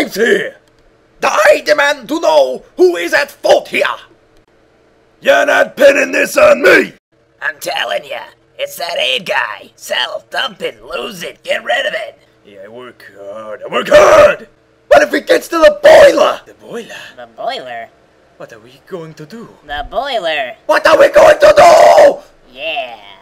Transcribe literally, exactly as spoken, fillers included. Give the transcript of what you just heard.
things here. I demand to know who is at fault here. You're not pinning this on me. I'm telling ya, it's that aid guy. Sell, dump it, lose it, get rid of it. Yeah, I work hard. I work hard. What if it gets to the boiler? The boiler? The boiler? What are we going to do? The boiler. What are we going to do? Yeah.